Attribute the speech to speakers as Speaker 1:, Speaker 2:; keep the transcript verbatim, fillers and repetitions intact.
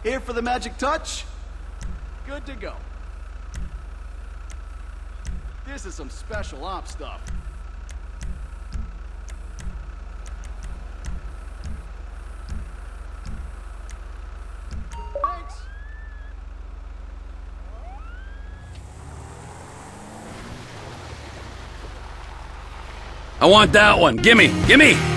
Speaker 1: Here for the magic touch? Good to go. This is some special ops stuff. Thanks.
Speaker 2: I want that one. Gimme, gimme!